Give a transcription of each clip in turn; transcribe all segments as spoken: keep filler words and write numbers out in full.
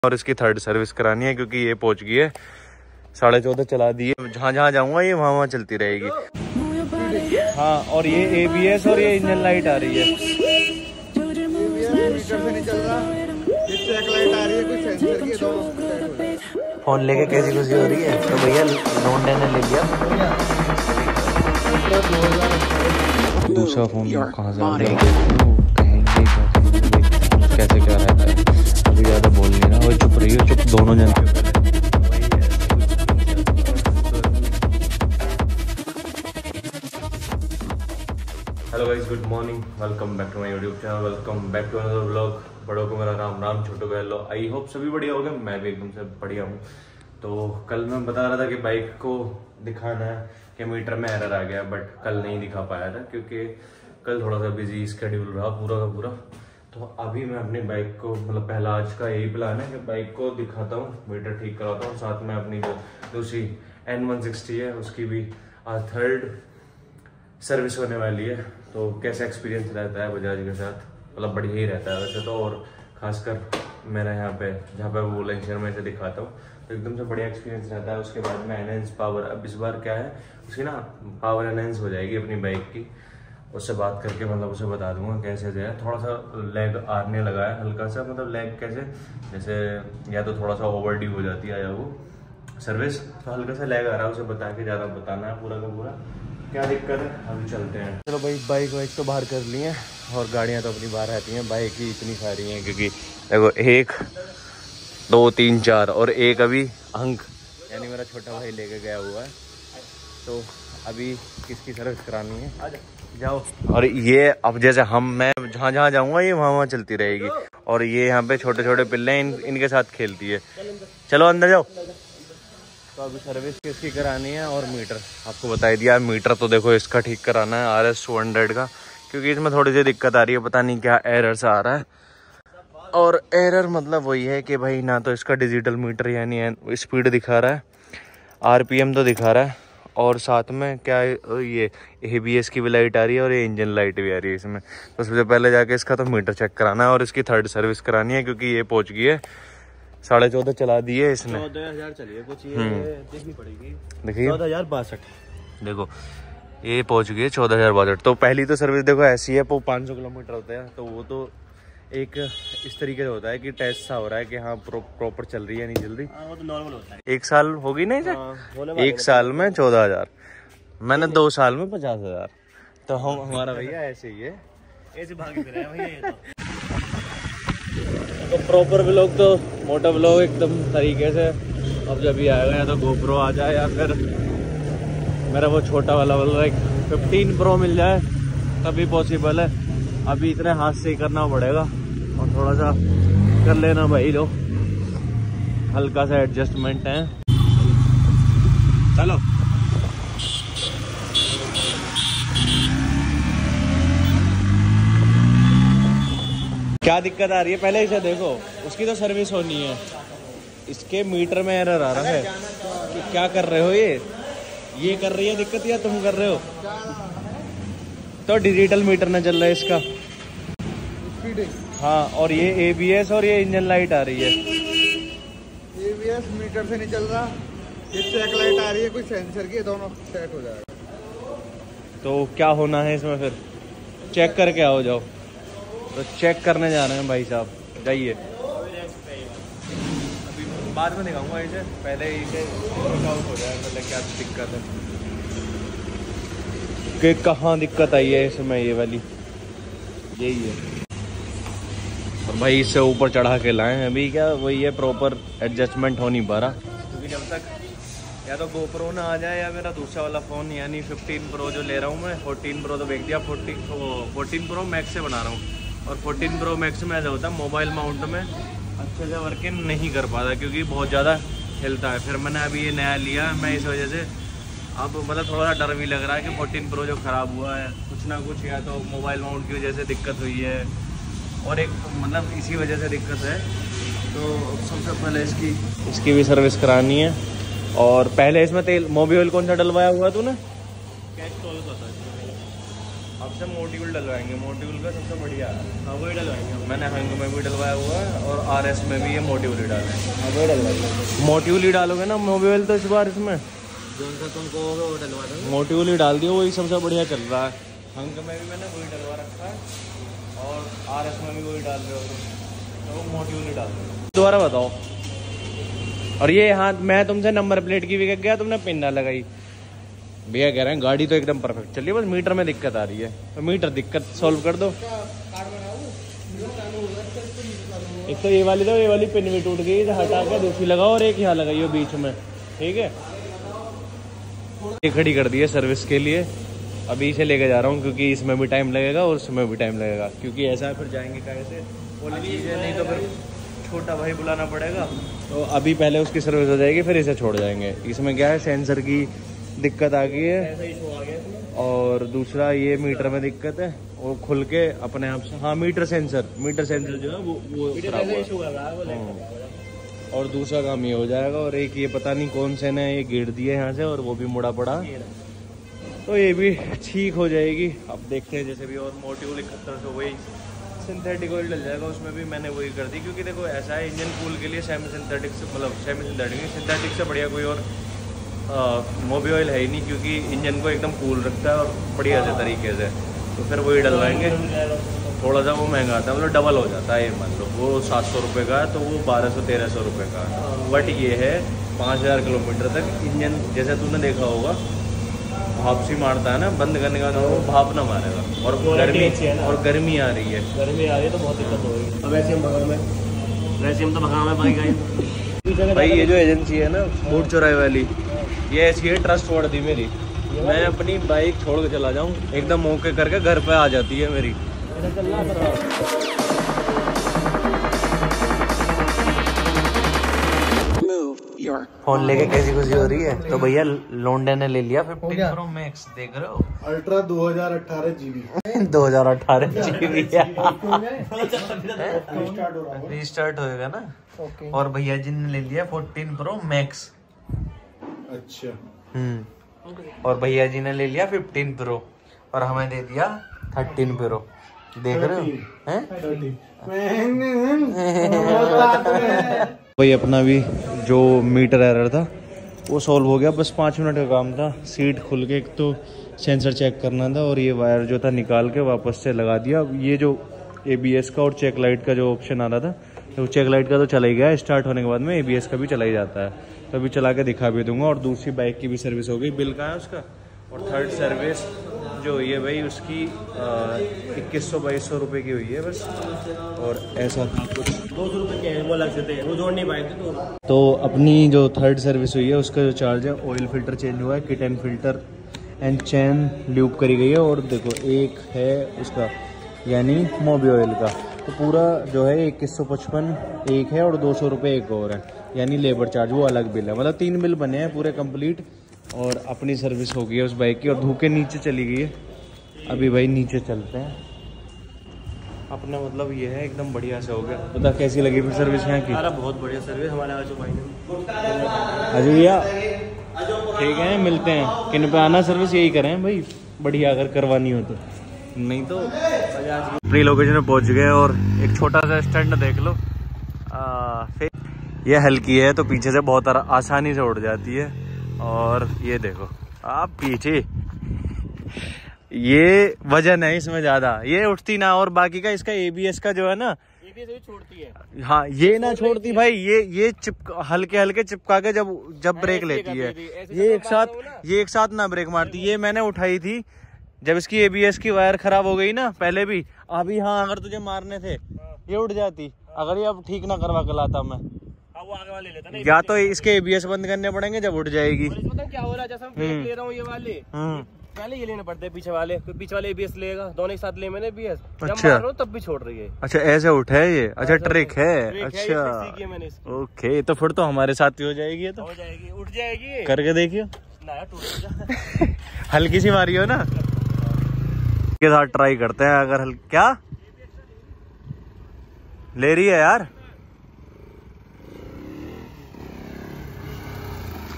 और इसकी third service करानी है क्योंकि ये पहुंच गई है साढ़े चौदह चला दी है। जहाँ जहाँ जाऊंगा ये वहाँ वहाँ चलती रहेगी। हाँ, और ये ए बी एस और ये इंजन लाइट आ रही है। मीटर से नहीं चल रहा, चेक लाइट आ रही है, कुछ सेंसर की दोनों। फोन लेके कैसी खुशी हो रही है। तो भैया लोंडे ने ले लिया दूसरा फोन। कहाँ से कहेंगे कैसे क्या रहता है, अभी ज्यादा बोल नहीं रहा। वो चुप रही हो, चुप दोनों जन के पहले। Hello guys, good morning, welcome back to my YouTube channel, welcome back to another vlog. बड़ों को मेरा राम राम, छोटों को हेलो। आई होप सभी बढ़िया हो गए, मैं भी एकदम से बढ़िया हूँ। तो कल मैं बता रहा था कि बाइक को दिखाना है कि मीटर में एरर आ गया, बट कल नहीं दिखा पाया था क्योंकि कल थोड़ा सा बिजी स्केड्यूल रहा पूरा का पूरा। तो अभी मैं अपनी बाइक को, मतलब पहला आज का यही प्लान है कि बाइक को दिखाता हूँ, मीटर ठीक कराता हूँ, साथ में अपनी जो दूसरी एन वन सिक्सटी है उसकी भी आज थर्ड सर्विस होने वाली है। तो कैसा एक्सपीरियंस रहता है बजाज के साथ, मतलब बढ़िया ही रहता है वैसे तो। और खासकर मेरा यहाँ पे जहाँ पे बुलंदशहर में से दिखाता हूँ तो एकदम से बढ़िया एक्सपीरियंस रहता है। उसके बाद में एनहेंस पावर, अब इस बार क्या है उसकी ना पावर एनहेंस हो जाएगी अपनी बाइक की। उससे बात करके मतलब उसे बता दूंगा कैसे जो है। थोड़ा सा लेग आने लगा है हल्का सा, मतलब लेग कैसे, जैसे या तो थोड़ा सा ओवर ड्यू हो जाती है या वो सर्विस, तो हल्का सा लेग आ रहा है, उसे बता के ज़्यादा बताना है पूरा का पूरा क्या दिक्कत है। अभी चलते हैं। चलो भाई, बाइक वाइक तो बाहर कर ली है और गाड़ियाँ तो अपनी बाहर रहती हैं। बाइक ही इतनी सारी हैं क्योंकि देखो एक दो तीन चार और एक अभी अंक यानी मेरा छोटा भाई लेके गया हुआ है। तो अभी किसकी सर्विस करानी है, जाओ। और ये अब जैसे हम मैं जहाँ जहाँ जाऊँगा ये वहाँ वहाँ चलती रहेगी। और ये यहाँ पे छोटे छोटे पिल्ले इन, इनके साथ खेलती है। चलो अंदर जाओ। तो अभी सर्विस किसकी करानी है और मीटर आपको बता दिया। मीटर तो देखो इसका ठीक कराना है आर एस टू हंड्रेड का, क्योंकि इसमें थोड़ी सी दिक्कत आ रही है, पता नहीं क्या एरर सा आ रहा है। और एरर मतलब वही है कि भाई ना तो इसका डिजिटल मीटर यानी स्पीड दिखा रहा है, आरपीएम तो दिखा रहा है, और साथ में क्या ये ए बी एस की भी लाइट आ रही है और ये इंजन लाइट भी आ रही है इसमें। तो सबसे पहले जाके इसका तो मीटर चेक कराना है और इसकी थर्ड सर्विस करानी है क्योंकि ये पहुंच गई है साढ़े चौदह चला दी है इसने। चौदह हजार चली है कुछ, ये देखनी पड़ेगी। देखिए चौदह हजार बासठ, देखो ये पहुंच गई है चौदह हजार बासठ। तो पहली तो सर्विस देखो ऐसी है, वो पाँच सौ किलोमीटर होते हैं, तो वो तो एक इस तरीके से होता है कि टेस्ट सा हो रहा है कि हाँ प्रो, प्रॉपर चल रही है नहीं चल रही। वो तो नॉर्मल होता है। एक साल होगी नहीं सर, एक साल में चौदह हजार, मैंने दो साल में पचास हजार। तो हम हमारा भैया ऐसे ही है, ऐसे भाग फिर है भैया। तो प्रॉपर व्लॉग तो मोटा व्लॉग एकदम तरीके से अब जब भी आएगा, या तो गोप्रो आ जाए या फिर मेरा वो छोटा वाला वाला एक फिफ्टीन प्रो मिल जाए तभी पॉसिबल है। अभी इतने हाथ से ही करना पड़ेगा और थोड़ा सा कर लेना भाई, लो हल्का सा एडजस्टमेंट है। चलो क्या दिक्कत आ रही है पहले इसे देखो, उसकी तो सर्विस होनी है। इसके मीटर में एरर आ रहा है कि क्या कर रहे हो, ये ये कर रही है दिक्कत या तुम कर रहे हो। तो डिजिटल मीटर न चल रहा है इसका। हाँ, और ये ए बी एस और ये इंजन लाइट आ रही है। ए बी एस मीटर से नहीं चल रहा, ये चेक लाइट आ रही है, कुछ सेंसर की, दोनों सेट हो जाएगा। तो क्या होना है इसमें, फिर चेक करके आओ, जाओ। तो चेक करने जा रहे हैं भाई साहब, जाइए। अभी बाद में दिखाऊंगा इसे, पहले इसे आउट हो जाए पहले क्या दिक्कत है कि कहाँ दिक्कत आई है इसमें। ये वाली यही है। और भाई इससे ऊपर चढ़ा के लाए हैं, अभी क्या वही है, प्रॉपर एडजस्टमेंट हो नहीं पा रहा क्योंकि जब तक या तो गोप्रो ना आ जाए या मेरा दूसरा वाला फ़ोन यानी फिफ्टीन प्रो जो ले रहा हूँ मैं, फोर्टीन प्रो तो बेच दिया, फोर्टीन फोर्टीन प्रो मैक्स से बना रहा हूँ। और फोर्टीन प्रो मैक्स में ऐसा होता है मोबाइल माउंट में अच्छे से वर्किंग नहीं कर पाता क्योंकि बहुत ज़्यादा हिलता है। फिर मैंने अभी ये नया लिया, मैं इस वजह से अब मतलब थोड़ा सा डर भी लग रहा है कि फोर्टीन प्रो जो ख़राब हुआ है कुछ ना कुछ, या तो मोबाइल माउंट की वजह से दिक्कत हुई है और एक मतलब इसी वजह से दिक्कत है। तो सबसे पहले इसकी इसकी भी सर्विस करानी है। और पहले इसमें तेल मोबिल कौन सा डलवाया हुआ तूने? कैस्ट्रॉल का था। अब से मोटिवल डलवाएंगे, मोटिवल का सबसे बढ़िया है। हाँ वही डलवाएंगे। मैंने हंग में भी डलवाया हुआ है और आर एस में भी ये मोटिवल ही डाले। हाँ वही डलवाएंगे। मोटिवल ही डालोगे ना मोबिल तो इस बार इसमें जो उनका तुमको वो डलवा दो। मोटिवल ही डाल दियो, वही सबसे बढ़िया चल रहा है। हंग में भी मैंने वही डलवा रखा है और आर एस में भी वही डाल रहे हो तो मोटिवल ही डाल दो। दोबारा बताओ। और ये हाँ मैं तुमसे नंबर प्लेट की भी गया, तुमने पिन ना लगाई। भैया कह रहे हैं गाड़ी तो एकदम परफेक्ट चलिए, बस मीटर में दिक्कत आ रही है, तो मीटर दिक्कत सॉल्व कर दो। एक तो ये वाली तो ये वाली पिन भी टूट गई, हटा के दूसरी लगाओ और एक यहाँ लगाइए बीच में, ठीक है। ये खड़ी कर दी है सर्विस के लिए, अभी इसे लेके जा रहा हूँ क्योंकि इसमें भी टाइम लगेगा और उसमें भी टाइम लगेगा, क्योंकि ऐसा है फिर जाएंगे कैसे वाली चीज़ें, नहीं तो फिर छोटा भाई बुलाना पड़ेगा। तो अभी पहले उसकी सर्विस हो जाएगी फिर इसे छोड़ जाएंगे। इसमें क्या है, सेंसर की दिक्कत आ गई है और दूसरा ये मीटर में दिक्कत है, वो खुल के अपने आप से, हाँ मीटर सेंसर मीटर सेंसर जो है वो वो खराब हुआ है। और दूसरा काम ये हो जाएगा, और एक ये पता नहीं कौन से ने ये गिर दिए यहाँ से और वो भी मुड़ा पड़ा, तो ये भी ठीक हो जाएगी। अब देखते हैं जैसे भी। और मोटिवल इकहत्तर सौ वही सिंथेटिक ऑयल डल जाएगा, उसमें भी मैंने वही कर दी, क्योंकि देखो ऐसा है इंजन कूल के लिए सेमी सिंथेटिक से, मतलब सेमी सिंथेटिक सिंथेटिक से बढ़िया कोई और मोबी ऑयल है ही नहीं, क्योंकि इंजन को एकदम कूल रखता है और बढ़िया से तरीके से। तो फिर वही डलवाएंगे। थोड़ा सा वो महंगा आता है, मतलब डबल हो जाता है, ये मान लो वो सात सौ रुपये का है तो वो बारह सौ तेरह सौ रुपये का है। बट ये है पाँच हज़ार किलोमीटर तक इंजन, जैसे तूने देखा होगा भाप सी मारता है ना, बंद करने का वो भाप ना मारेगा। और गर्मी और गर्मी आ रही है, गर्मी आ रही है तो बहुत दिक्कत हो रही है। अब ऐसे हम बगल में वैसे हम तो भगा में बाइक आई। भाई ये जो एजेंसी है ना बूट चौराहे वाली, ये ऐसी है ट्रस्ट वर्दी मेरी। मैं अपनी बाइक छोड़ के चला जाऊँ एकदम मौके करके घर पे आ जाती है मेरी। फोन लेके कैसी खुशी हो रही है। तो भैया लोंडे ने ले लिया फिफ्टीन प्रो मैक्स, देख रहे हो, अल्ट्रा दो हज़ार अठारह जीबी दो हज़ार अठारह जीबी रीस्टार्ट होएगा ना। और भैया जी ने ले लिया फोर्टीन प्रो मैक्स। अच्छा। हम्म और भैया जी ने ले लिया फिफ्टीन प्रो और हमें दे दिया थर्टीन प्रो। देख रहे हो भाई, अपना भी जो मीटर एरर था वो सॉल्व हो गया। बस पाँच मिनट का काम था। सीट खुल के एक तो सेंसर चेक करना था और ये वायर जो था निकाल के वापस से लगा दिया। ये जो एबीएस का और चेक लाइट का जो ऑप्शन आ रहा था, तो चेक लाइट का तो चला ही गया, स्टार्ट होने के बाद में एबीएस का भी चला ही जाता है, तो अभी चला के दिखा भी दूंगा। और दूसरी बाइक की भी सर्विस हो गई, बिल कहाँ है उसका। और थर्ड सर्विस जो हुई है भाई उसकी इक्कीस सौ बाईस सौ रुपये की हुई है बस। और ऐसा था कुछ, दो सौ रुपये के वो लग सकते हैं, वो जोड़ नहीं पाए थे। तो तो अपनी जो थर्ड सर्विस हुई है उसका जो चार्ज है, ऑयल फिल्टर चेंज हुआ है, kit and filter and chain lube करी गई है। और देखो एक है उसका यानी मोबी ऑयल का, तो पूरा जो है इक्कीस सौ पचपन एक है और दो सौ रुपये एक और है, यानी लेबर चार्ज वो अलग बिल है। मतलब तीन बिल बने हैं पूरे कंप्लीट। और अपनी सर्विस हो गई है उस बाइक की और धूके नीचे चली गई है। अभी भाई नीचे चलते हैं अपना, मतलब ये है एकदम बढ़िया से हो गया। बता कैसी लगी फिर सर्विस यहाँ की। अरे बहुत बढ़िया सर्विस हमारे आजू भाई ने। अजू भैया ठीक है, मिलते हैं। किन पे आना सर्विस यही करें भाई, बढ़िया अगर करवानी हो तो, नहीं तो। अपनी लोकेशन पे पहुंच गए और एक छोटा सा स्टैंड देख लो। आ, ये हल्की है तो पीछे से बहुत आसानी से उड़ जाती है। और ये देखो आप पीछे, ये वजन है इसमें ज्यादा, ये उठती ना। और बाकी का इसका एबीएस का जो है ना, एबीएस भी छोड़ती है। हाँ ये ना छोड़ती भाई, ये ये चिप हल्के हल्के चिपका के जब जब ब्रेक लेती है, ये एक साथ ये एक साथ ना ब्रेक मारती। ये मैंने उठाई थी जब इसकी एबीएस की वायर खराब हो गई ना पहले भी। अभी हाँ अगर तुझे मारने थे ये उठ जाती, अगर ये अब ठीक ना करवा के लाता मैं। वो आगे वाले लेता ना, या तो इसके एबीएस बंद करने पड़ेंगे जब उठ जाएगी। पता क्या हो रहा है, जैसे हम ब्रेक ले रहा हूँ ये वाले, पहले ये लेने पड़ते हैं पीछे वाले, फिर पीछे वाले एबीएस लेगा, दोनों एक साथ ले मैंने एबीएस। अच्छा, मार रहा हूँ तब भी छोड़ रही है। अच्छा ऐसे उठा है ये। अच्छा ट्रिक है, ट्रिक है, अच्छा ये सीखी है मैंने इसकी। ओके, तो फिर तो हमारे साथ ही हो जाएगी ये तो। हो जाएगी, उठ जाएगी, करके देखियो ना यार टूट जा। हल्की सी मारी हो ना, के साथ ट्राई करते हैं। अगर हल्की क्या ले रही है यार,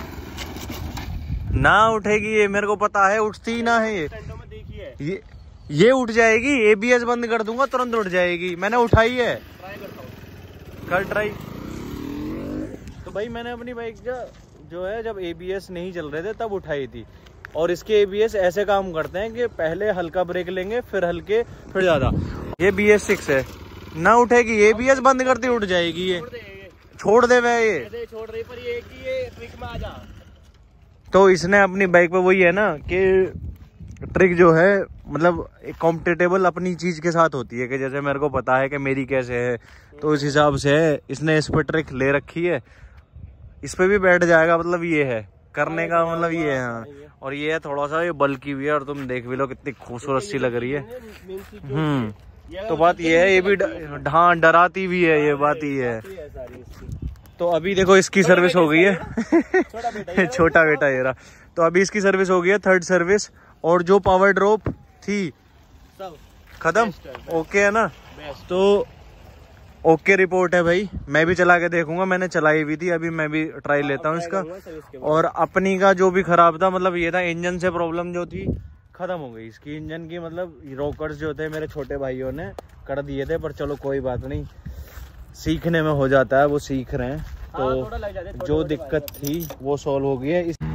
ना उठेगी ये, मेरे को पता है, उठती ही ना है ये। ये ये उठ जाएगी, एबीएस बंद कर दूंगा तुरंत उठ जाएगी। मैंने उठाई है, ट्राई करता हूँ। कर ट्राई। तो भाई मैंने अपनी बाइक जो जो है जब एबीएस नहीं चल रहे थे तब उठाई थी। और इसके एबीएस ऐसे काम करते हैं कि पहले हल्का ब्रेक लेंगे, फिर हल्के, फिर ज्यादा। ये बी एस सिक्स है, ना उठेगी, एबीएस बंद करती उठ जाएगी। ये छोड़ दे वह ये छोड़ रही, पर ये कि ये ट्रिक में आ जा। तो इसने अपनी बाइक पे वही है ना कि ट्रिक जो है मतलब कॉम्पिटेबल अपनी चीज के साथ होती है कि जैसे मेरे को पता है कि मेरी कैसे है, तो उस हिसाब से है इसने इस पर ट्रिक ले रखी है। इस पे भी बैठ जाएगा, मतलब ये है करने का, मतलब ये है। हाँ, और ये है थोड़ा सा ये बल्कि भी है, और तुम देख भी लो कितनी खूबसूरत सी लग रही है। हम्म तो बात ये है, ये भी हाँ डराती भी है, ये बात ही है। तो अभी देखो इसकी सर्विस हो गई है छोटा बेटा ये रहा। तो अभी इसकी सर्विस हो गई है, थर्ड सर्विस। और जो पावर ड्रॉप थी खत्म, ओके है ना। तो ओके रिपोर्ट है भाई, मैं भी चला के देखूंगा, मैंने चलाई हुई थी, अभी मैं भी ट्राई लेता हूँ इसका। और अपनी का जो भी खराब था, मतलब ये था इंजन से प्रॉब्लम जो थी खत्म हो गई इसकी। इंजन की मतलब रोकर्स जो थे मेरे छोटे भाइयों ने कर दिए थे, पर चलो कोई बात नहीं, सीखने में हो जाता है, वो सीख रहे हैं। तो जो दिक्कत थी वो सॉल्व हो गई है। इस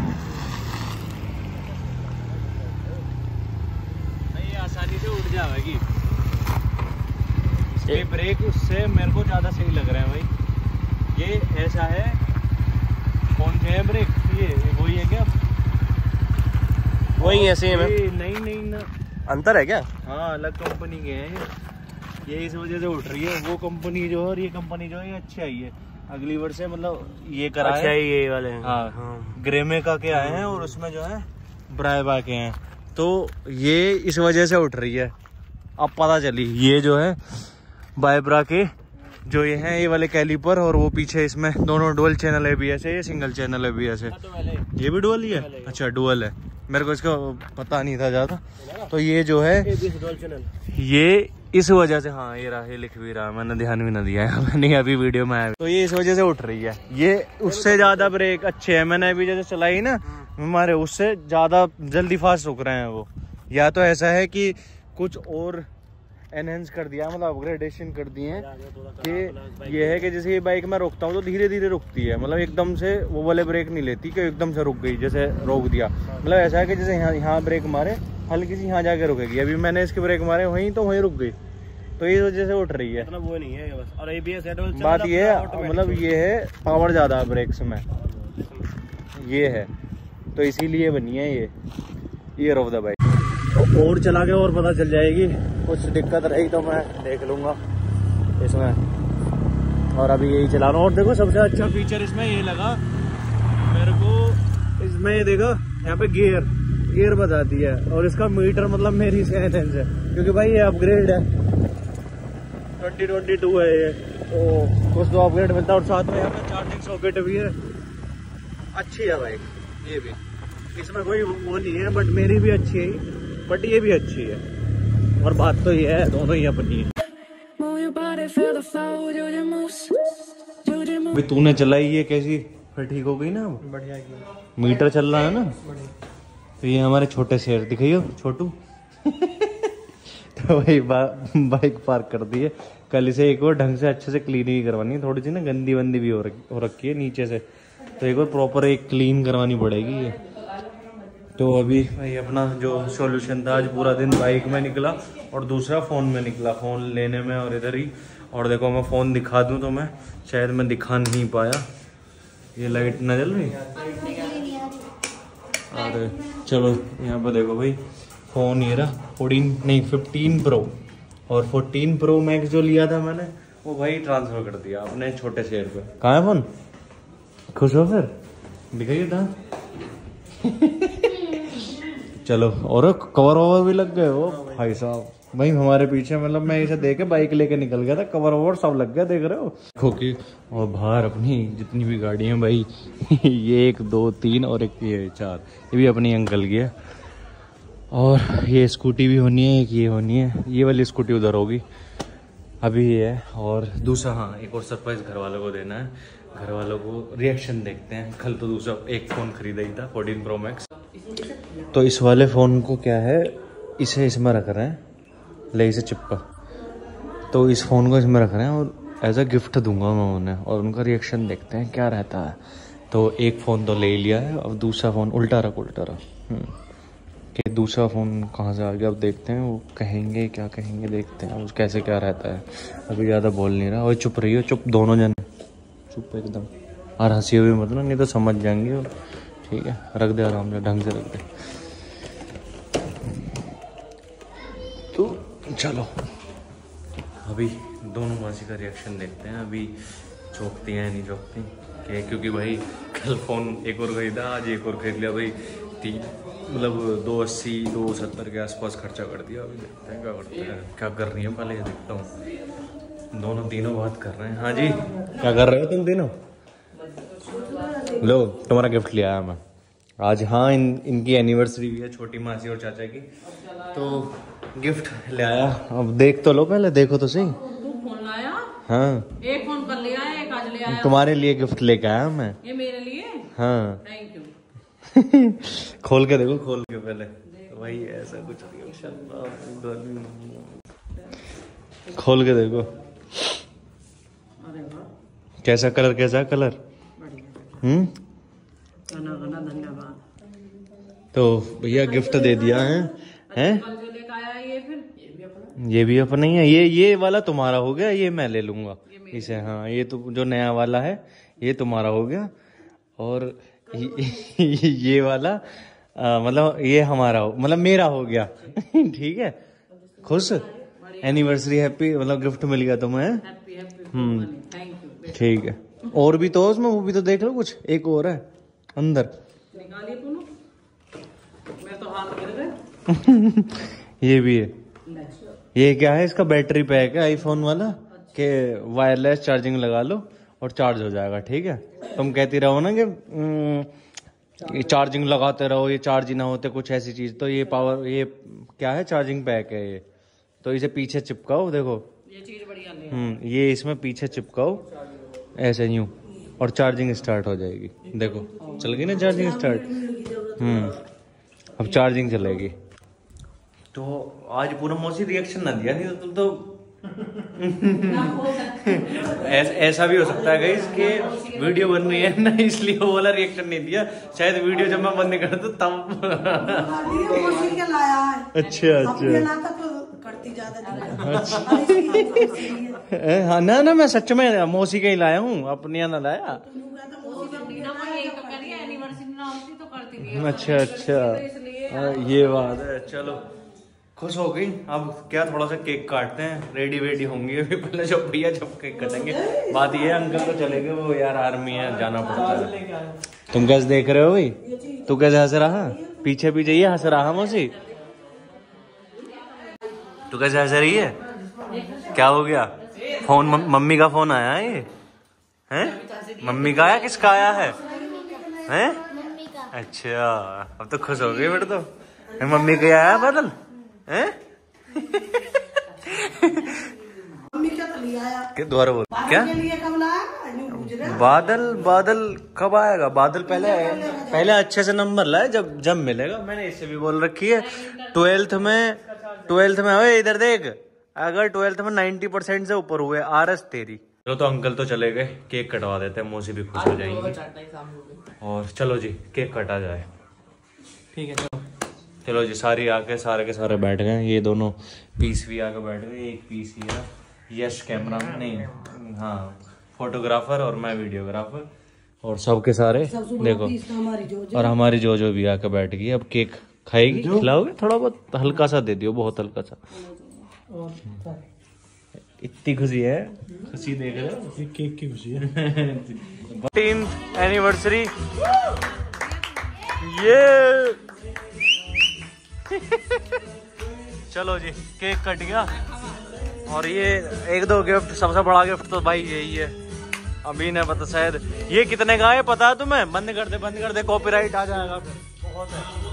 नहीं आसानी से उठ जाएगी। ये ब्रेक उससे मेरे को ज्यादा सही लग रहा है भाई। ये ऐसा है, कौन से है ब्रेक, ये वही है क्या? वही है सेम है? नहीं नहीं ना, अंतर है क्या? हाँ अलग कंपनी के हैं ये, ये इस वजह से उठ रही है। वो कंपनी जो है और ये कंपनी जो है ये अच्छी आई है अगली वर्ष से, मतलब ये करा अच्छा है। ये वाले हैं। हाँ, हाँ। ग्रेमे का के आए हैं और उसमें जो है ब्राइबा के हैं, तो ये इस वजह से उठ रही है। अब पता चली ये जो है बाइब्रा के जो ये हैं ये वाले कैलिपर, और वो पीछे इसमें दोनों डुअल चैनल एबीएस है, ये सिंगल चैनल एबीएस है। ये भी डुअल ही है? अच्छा डुअल है, मेरे को इसका पता नहीं था ज्यादा। तो ये जो है ये इस वजह से, हाँ ये रहा, ये लिख भी रहा, मैंने ध्यान भी ना दिया है मैंने अभी वीडियो में आया। तो ये इस वजह से उठ रही है। ये उससे ज्यादा ब्रेक अच्छे है, मैंने अभी जैसे चलाई ना हमारे, उससे ज्यादा जल्दी फास्ट रुक रहे हैं वो। या तो ऐसा है कि कुछ और एनहेंस कर दिया, मतलब अपग्रेडेशन कर दिए हैं कि ये है कि जैसे ये बाइक में रोकता हूँ तो धीरे धीरे रुकती है, मतलब एकदम से वो वाले ब्रेक नहीं लेती कि एकदम से रुक गई, जैसे रोक दिया। मतलब ऐसा है कि जैसे यहाँ यहाँ ब्रेक मारे हल्की सी यहाँ जाके रुकेगी। अभी मैंने इसके ब्रेक मारे वहीं, तो वहीं रुक गई, तो इस वजह से उठ रही है। मतलब वो नहीं है बस। और एबीएस है, बात ये है, मतलब ये है पावर ज्यादा है ब्रेक्स में, ये है, तो इसीलिए बनी है ये ईयर ऑफ द बाइक। और चला के और पता चल जाएगी, कुछ दिक्कत रही तो मैं देख लूंगा इसमें। और अभी यही चला रहा हूँ। और देखो सबसे अच्छा फीचर इसमें ये लगा मेरे को, इसमें ये देखो यहाँ पे गियर गियर बताती है, और इसका मीटर मतलब मेरी से एनहेंस है, क्योंकि भाई ये अपग्रेड है, ट्वेंटी ट्वेंटी टू है ये, तो कुछ तो अपग्रेड मिलता है। और साथ में यहाँ पे चार्जिंग सॉकेट भी है, अच्छी है बाइक ये भी, इसमें कोई वो नहीं है, बट मेरी भी अच्छी है, बट ये भी अच्छी है। और बात तो ये है, दोनों ही अपनी है। अभी तूने चलाई ये कैसी, फिर ठीक हो गई ना? बढ़िया मीटर चल रहा है ना? तो ये हमारे छोटे शेर दिखाइयो, छोटू तो भाई बा, बाइक पार्क कर दी है। कल इसे एक बार ढंग से अच्छे से क्लीनिंग करवानी है, थोड़ी सी ना गंदी वंदी भी हो रखी हो रखी है नीचे से, तो एक बार प्रॉपर एक क्लीन करवानी पड़ेगी ये। तो अभी भाई अपना जो सॉल्यूशन था, आज पूरा दिन बाइक में निकला और दूसरा फ़ोन में निकला, फ़ोन लेने में और इधर ही। और देखो मैं फ़ोन दिखा दूं तो मैं शायद मैं दिखा नहीं पाया, ये लाइट ना जल रही। और चलो यहाँ पर देखो भाई, फ़ोन ये रहा फोर्टीन नहीं फिफ्टीन प्रो, और फोर्टीन प्रो मैक्स जो लिया था मैंने वो भाई ट्रांसफ़र कर दिया अपने छोटे शेयर पे। कहाँ है फ़ोन? खुश हो फिर? दिखाइए था चलो। और कवर ओवर भी लग गए वो भाई साहब, भाई हमारे पीछे, मतलब मैं इसे देख के बाइक लेके निकल गया था, कवर ओवर सब लग गया, देख रहे हो खोकी। और बाहर अपनी जितनी भी गाड़ी हैं भाई ये एक दो तीन और एक ये चार, ये भी अपनी अंकल की है। और ये स्कूटी भी होनी है, एक ये होनी है, ये वाली स्कूटी उधर होगी अभी ये है। और दूसरा हाँ एक और सरप्राइज घर वालों को देना है, घर वालों को रिएक्शन देखते हैं। कल तो दूसरा एक फ़ोन खरीदा ही था फोर्टीन प्रो मैक्स, तो इस वाले फ़ोन को क्या है इसे इसमें रख रहे हैं, ले इसे चिपका, तो इस फ़ोन को इसमें रख रहे हैं और एज अ गिफ्ट दूंगा मैं उन्हें, और उनका रिएक्शन देखते हैं क्या रहता है। तो एक फ़ोन तो ले लिया है, अब दूसरा फ़ोन उल्टा रख उल्टा रख कि दूसरा फ़ोन कहाँ से आ गया, अब देखते हैं वो कहेंगे क्या कहेंगे, देखते हैं उस कैसे क्या रहता है। अभी ज़्यादा बोल नहीं रहा, और चुप रही हो, चुप दोनों जन, चुप एकदम, और हंसी हुई मत ना, नहीं तो समझ जाएंगे वो। ठीक है, रख दे आराम से, ढंग से रख दे। तो चलो अभी दोनों मासी का रिएक्शन देखते हैं, अभी चौंकती हैं नहीं चौंकती, क्योंकि भाई कल फ़ोन एक और खरीदा, आज एक और खरीद लिया भाई, तीन मतलब दो अस्सी दो सत्तर के आसपास खर्चा कर दिया। अभी देखते हैं क्या करते हैं, क्या कर रही है पहले ये देखता हूँ। दोनों तीनों बात कर रहे हैं। हाँ जी, क्या कर रहे हो तुम तीनों? लो तुम्हारा गिफ्ट लिया है मैं आज। हाँ, इन इनकी एनिवर्सरी भी है, छोटी मासी और चाचा की, तो गिफ्ट ले आया। अब देख तो लो, पहले देखो तो सही। तू फोन लाया? हाँ, एक फोन कर ले आया, एक आज ले आया। तुम्हारे लिए गिफ्ट लेके आया मैं। ये मेरे लिए? हाँ। Thank you. खोल के देखो, खोल के पहले तो भाई ऐसा कुछ रिएक्शन, खोल के देखो। अरे वाह, कैसा कलर, कैसा कलर? हम्म, धन्यवाद। तो भैया गिफ्ट दे दिया है, हैं? कल जो लेकर आया ये, फिर ये भी अपना, ये भी अपना ही है। ये ये वाला तुम्हारा हो गया, ये मैं ले लूंगा इसे। हाँ, ये तो जो नया वाला है ये तुम्हारा हो गया, और ये, ये वाला आ, मतलब ये हमारा हो, मतलब मेरा हो गया। ठीक है, खुश? एनिवर्सरी हैप्पी, मतलब गिफ्ट मिल गया तुम्हें। Happy happy. Hmm, thank you. ठीक है। और भी तो उसमें, वो भी तो देख लो, कुछ एक और है अंदर। निकालिए पुनः, मैं तो हाथ गिर गए। ये भी है। ये क्या है, इसका बैटरी पैक है आईफोन वाला, के वायरलेस चार्जिंग लगा लो और चार्ज हो जाएगा। ठीक है, तुम कहती रहो ना कि चार्जिंग लगाते रहो, ये चार्ज ही ना होते कुछ ऐसी चीज, तो ये पावर, ये क्या है, चार्जिंग पैक है ये। तो इसे पीछे चिपकाओ, देखो ये चीज बढ़िया ले। हम्म, ये इसमें पीछे चिपकाओ ऐसे यूं, और चार्जिंग स्टार्ट हो जाएगी। देखो चल गई ना चार्जिंग स्टार्ट। हम्म, अब चार्जिंग चलेगी। तो आज पूरा मौसी रिएक्शन ना दिया, नहीं तो तुम तो ऐस, ऐसा भी हो सकता है गाइस कि वीडियो बन रही है ना, इसलिए वो वाला रिएक्शन नहीं दिया। शायद वीडियो जब मैं बंद कर दूं तब। अच्छा अच्छा, हाँ ना ना, मैं सच में मौसी का ही लाया हूँ, अपनी ना लाया। अच्छा अच्छा, ये बात है। चलो खुश हो गई। अब क्या, थोड़ा सा केक काटते हैं, रेडी वेडी होंगे अभी, पहले जब भैया जब केक कटेंगे। बात ये है, अंकल तो चले गए, वो यार आर्मी है, जाना पड़ता है। तुम कैसे देख रहे हो भाई? तू कैसे हंस रहा? पीछे पीछे ये हंस रहा मौसी, तू कैसे हंस रही है? क्या हो गया? फोन मम्मी का फोन आया है, ये हैं? मम्मी का आया, किसका आया है? हैं? अच्छा, अब तो खुश हो गई बेटा। तो मम्मी का आया बादल हैं? मम्मी क्या तो आया? क्या दोबारा बोल, क्या बादल? बादल कब आएगा? बादल पहले पहले अच्छे से नंबर लाए, जब जब मिलेगा। मैंने इससे भी बोल रखी है, ट्वेल्थ में ट्वेल्थ में ओए इधर देख, अगर ट्वेल्थ में नाइन्टी परसेंट से ऊपर हुए आरस तेरी। चलो तो अंकल तो चले गए, केक कटवा देते हैं, मौसी भी खुश हो जाएंगी। और चलो जी केक कटा जाए। ठीक है, चलो चलो जी, सारी आके सारे के सारे बैठ गए। ये दोनों पीस भी आके बैठ गए, एक पीस ही है, यश कैमरा नहीं, हाँ फोटोग्राफर, और मैं वीडियोग्राफर, और सबके सारे देखो। और हमारी जो जो भी आके बैठ गई, अब केक खाएगी, खिलाओगे? थोड़ा बहुत हल्का सा दे दियो, बहुत हल्का सा। इतनी खुशी है, खुशी देख रहे हो, केक की खुशी है। टेंथ एनिवर्सरी, ये चलो जी केक कट गया। और ये एक दो गिफ्ट, सबसे बड़ा गिफ्ट तो भाई यही है। अभी ने पता, शायद ये कितने का है पता है तुम्हें? बंद कर दे, बंद कर दे, कॉपीराइट आ जाएगा बहुत है।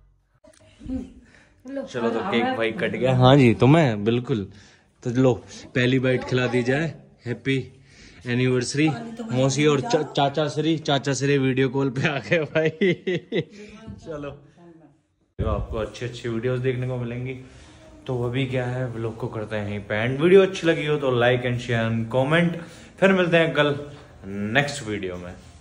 चलो तो केक भाई कट गया। हाँ जी तुम्हें बिल्कुल। तो लो पहली बाइट खिला दी जाए। हैप्पी एनिवर्सरी मौसी और चा, चाचा श्री चाचा श्री वीडियो कॉल पे आ गए भाई। चलो आपको अच्छी अच्छी वीडियोस देखने को मिलेंगी। तो अभी क्या है, व्लॉग को करते हैं यहीं पे एंड। वीडियो अच्छी लगी हो तो like and share and comment. फिर मिलते हैं कल नेक्स्ट वीडियो में।